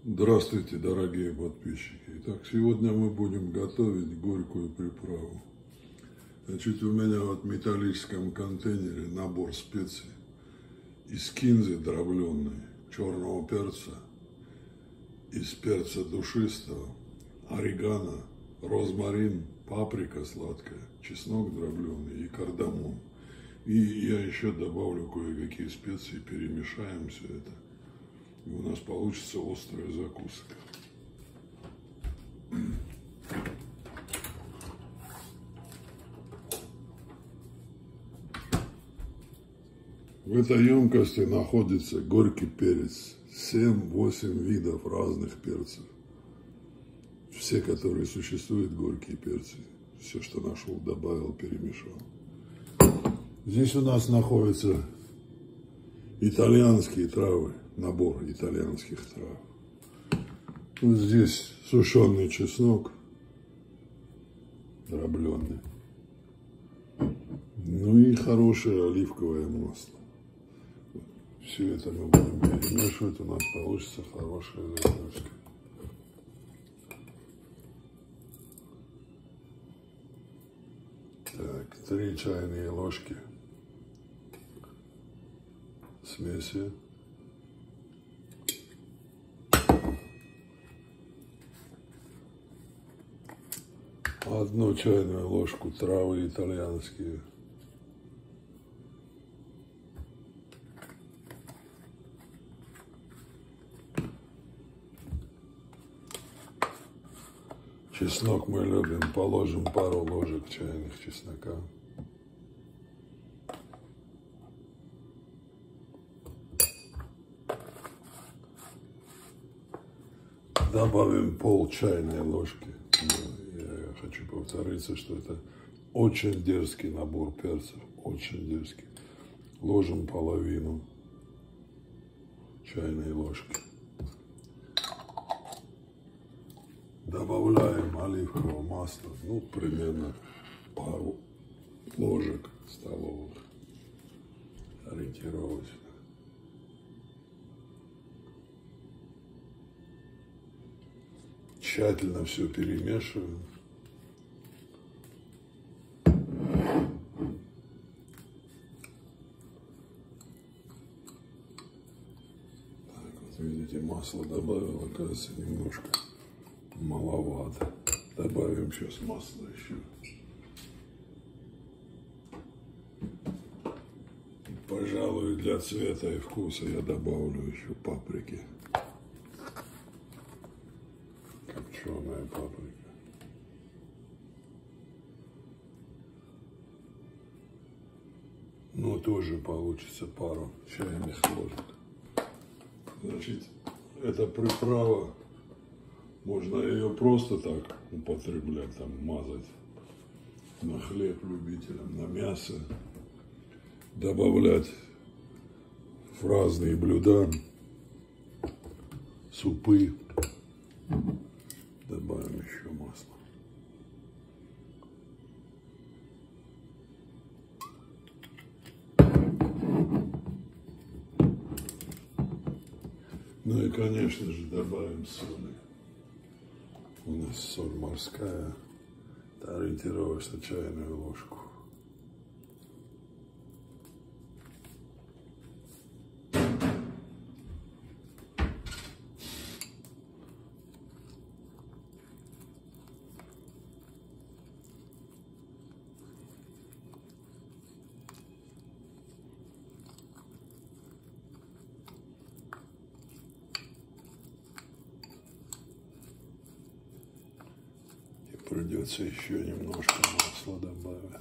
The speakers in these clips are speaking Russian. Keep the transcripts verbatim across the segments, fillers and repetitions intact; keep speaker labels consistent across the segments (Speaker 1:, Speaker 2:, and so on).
Speaker 1: Здравствуйте, дорогие подписчики. Итак, сегодня мы будем готовить горькую приправу. Значит, у меня вот в металлическом контейнере набор специй из кинзы дробленной, черного перца, из перца душистого, орегано, розмарин, паприка сладкая, чеснок дробленый и кардамон. И я еще добавлю кое-какие специи, перемешаем все это. И у нас получится острая закуска. В этой емкости находится горький перец. семь-восемь видов разных перцев. Все, которые существуют, горькие перцы. Все, что нашел, добавил, перемешал. Здесь у нас находятся итальянские травы. Набор итальянских трав. Вот здесь сушеный чеснок, дробленый. Ну и хорошее оливковое масло. Все это мы будем перемешивать, у нас получится хорошая закуска. Так, три чайные ложки смеси. Одну чайную ложку травы итальянские. Чеснок мы любим, положим пару ложек чайных чеснока. Добавим пол чайной ложки. Я хочу повториться, что это очень дерзкий набор перцев, очень дерзкий. Ложим половину чайной ложки. Добавляем оливкового масла, ну, примерно пару ложек столовых, ориентировочно. Тщательно все перемешиваем. Так, вот видите, масло добавил, оказывается, немножко маловато. Добавим сейчас масло еще. Пожалуй, для цвета и вкуса я добавлю еще паприки. Копченая паприка. Ну, тоже получится пару чайных ложек. Значит, эта приправа, можно ее просто так употреблять, там, мазать на хлеб любителям, на мясо, добавлять в разные блюда, супы. Добавим еще масло. Ну и, конечно же, добавим соли. У нас соль морская, ориентировочно чайную ложку. Придется еще немножко масла добавить.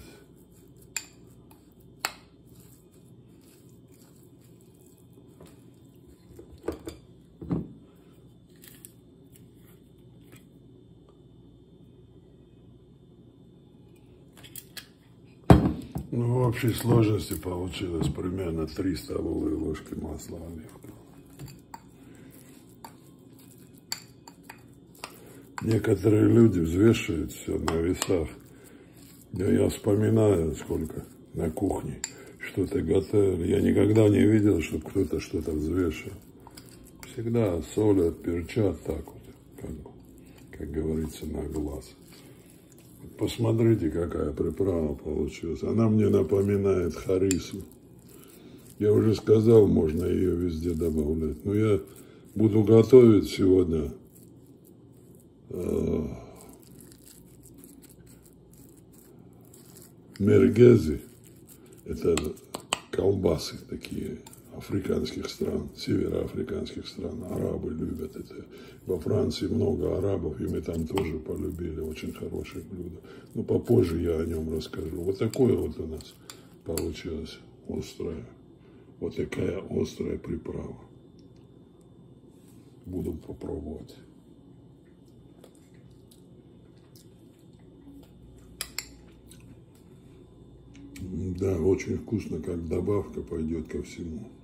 Speaker 1: Ну, в общей сложности получилось примерно три столовые ложки масла оливкового. Некоторые люди взвешивают все на весах. Да я вспоминаю, сколько на кухне что-то готовили. Я никогда не видел, чтобы кто-то что-то взвешивал. всегда солят, перчат так вот, как, как говорится, на глаз. Посмотрите, какая приправа получилась. Она мне напоминает харису. Я уже сказал, можно ее везде добавлять. Но я буду готовить сегодня э, мергези. Это колбасы такие африканских стран, североафриканских стран. Арабы любят это. Во Франции много арабов, и мы там тоже полюбили. Очень хорошее блюдо. Но попозже я о нем расскажу. Вот такое вот у нас получилось острое. Вот такая острая приправа. Буду попробовать. Да, очень вкусно, как добавка пойдет ко всему.